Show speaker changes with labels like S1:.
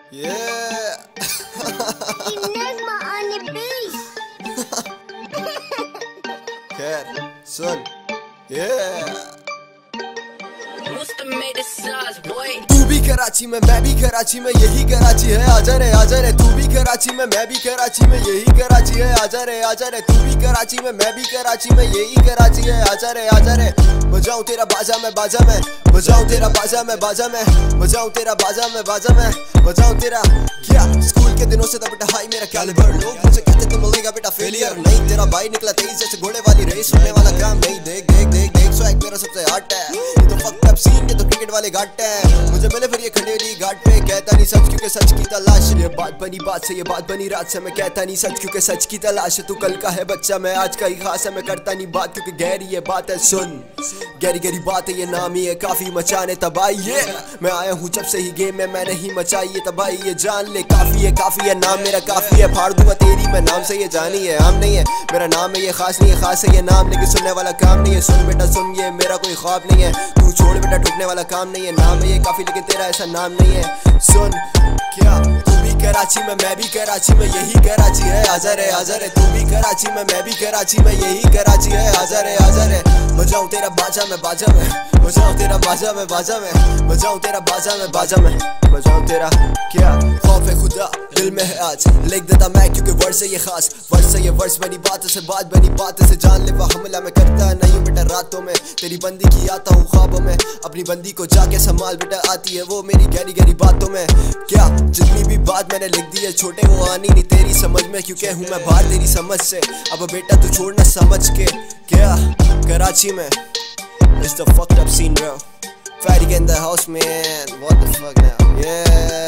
S1: Yeah. खैर सुन तू भी कराची में मैं भी कराची में यही कराची है आजा रे तू भी कराची में मैं भी कराची में यही कराची है आजा रे तू भी कराची में मैं भी कराची में यही कराची है आजा रे बजाऊं तेरा बाजा में बजाऊं तेरा बाजा में बजाऊं तेरा बाजा में बजाऊं तेरा क्या स्कूल के दिनों से बेटा हाई मेरा कैलिबर लोग मुझे कहते तुम मिलेगा बेटा फेलियर नहीं तेरा भाई निकला तेज जैसे घोड़े वाली रेस होने वाला काम नहीं देख स्वैग मेरा सबसे हॉट है ये तो फक्ड अप सीन ये तो क्रिकेट वाले घाट है मुझे मिले फिर ये खंडेरी घाट पे कहता नहीं सच क्योंकि सच की तलाश ये बात बनी बात से ये बात बनी रात से मैं कहता नहीं सच क्योंकि सच की तलाश है तू कल का है बच्चा मैं आज का ही खास है मैं करता नहीं बात क्योंकि गहरी ये बात है सुन गहरी बात है ये नाम ही है काफी मचाने तबाही है मैं आया हूँ जब से ही गेम में मैंने ही मचाई ये तबाही ये जान ले काफी है नाम मेरा काफी है फाड़ दूंगा तेरी मैं नाम से ये जानी है आम नहीं है मेरा नाम है ये खास नहीं है खास है ये नाम लेकिन सुनने वाला काम नहीं है सुन बेटा सुन ये मेरा कोई ख्वाब नहीं है तू छोड़ बेटा ठुकने वाला काम नहीं है नाम है ये काफी लेकिन तेरा ऐसा नाम नहीं है सुन क्या तू भी कराची में मैं भी कराची में यही कराची है आजा रे तू भी कराची में मैं भी कराची में यही कराची है आजा रे बजाऊं तेरा बाजा में बजाऊं तेरा बाजा में बजाऊं तेरा बाजा में बजाऊं तेरा क्या खौफ है खुदा दिल में है आज लिख देता मैं क्योंकि वर्ष है ये खास वर्ष बनी बात से बात बनी बात से जान ले वो हमला मैं करता नहीं बेटा रातों में तेरी बंदी की आता हूँ ख्वाबों में अपनी बंदी को जाके संभाल बेटा आती है वो मेरी गहरी बातों में क्या जितनी भी बात मैंने लिख दी है छोटे वो आनी नहीं तेरी समझ में क्योंकि हूँ मैं बाहर तेरी समझ से अब बेटा तू छोड़ना समझ के क्या कराची में It's the fucked up scene bro Fatty in the house man what the fuck now yeah